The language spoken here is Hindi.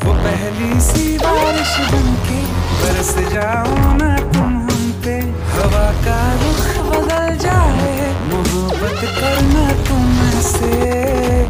वो पहली सी बारिश बनके बरस जाऊं ना